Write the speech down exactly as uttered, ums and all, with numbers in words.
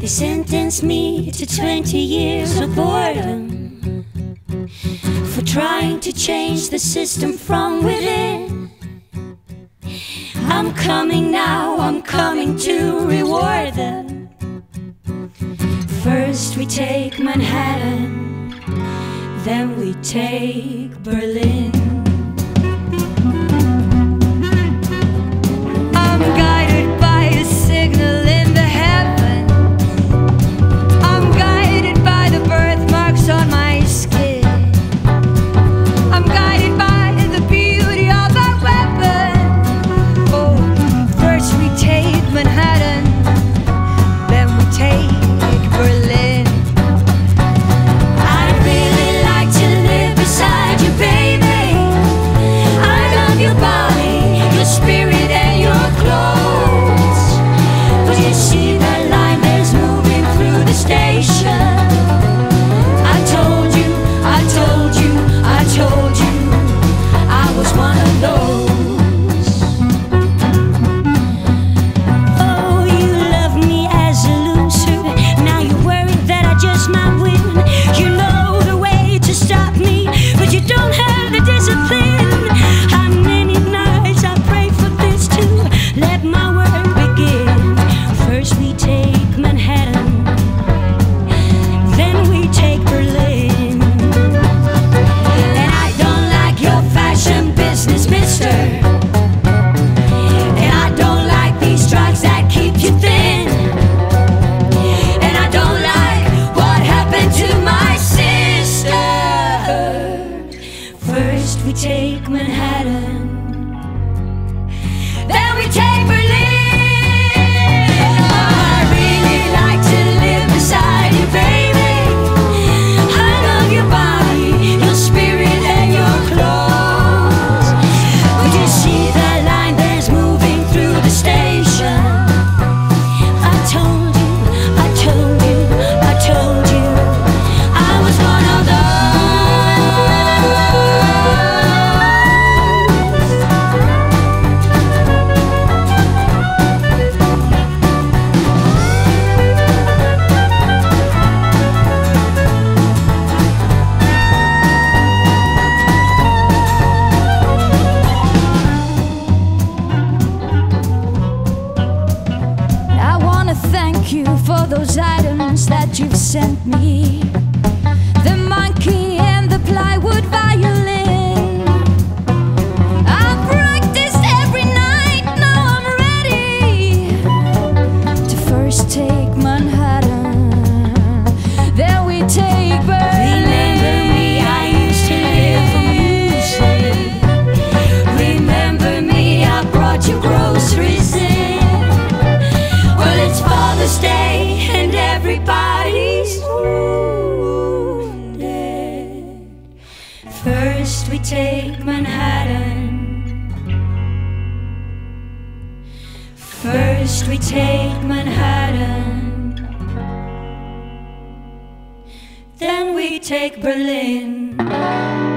They sentenced me to twenty years of boredom for trying to change the system from within. I'm coming now, I'm coming to reward them. First we take Manhattan, then we take Berlin. I'm guided by a signal in the heaven. I'm guided by the birthmarks on my skin. I'm guided by the beauty of our weapon. Oh, first we take Manhattan, then we take Berlin. I'd really like to live beside you, baby. I love your body, your spirit and your clothes. But you see that line that's moving through the station. I told you, I told you, I told you I was one of those. Oh, you love me as a loser. Now you're worried that I just might win. You know the way to stop me, but you don't have the discipline. How many nights I pray for this to let my work begin. First we take Manhattan, then we take Berlin. And I don't like your fashion business, mister. And I don't like these drugs that keep you thin. And I don't like what happened to my sister. First we take Manhattan, then we take Berlin. I really like to live beside you, baby. I love your body, your spirit and your clothes. But you see that line that's moving through the station. I told you, I told you, I told you I was one of those. I wanna thank you for those items that you've sent me. The monkey and the plywood violin. I've practiced every night, now I'm ready to first take Manhattan, then we take Berlin. Remember me, I used to live for music. Remember me, I brought you groceries in. Well, it's Father's Day and everybody's wounded. First we take Manhattan, first we take Manhattan, then we take Berlin.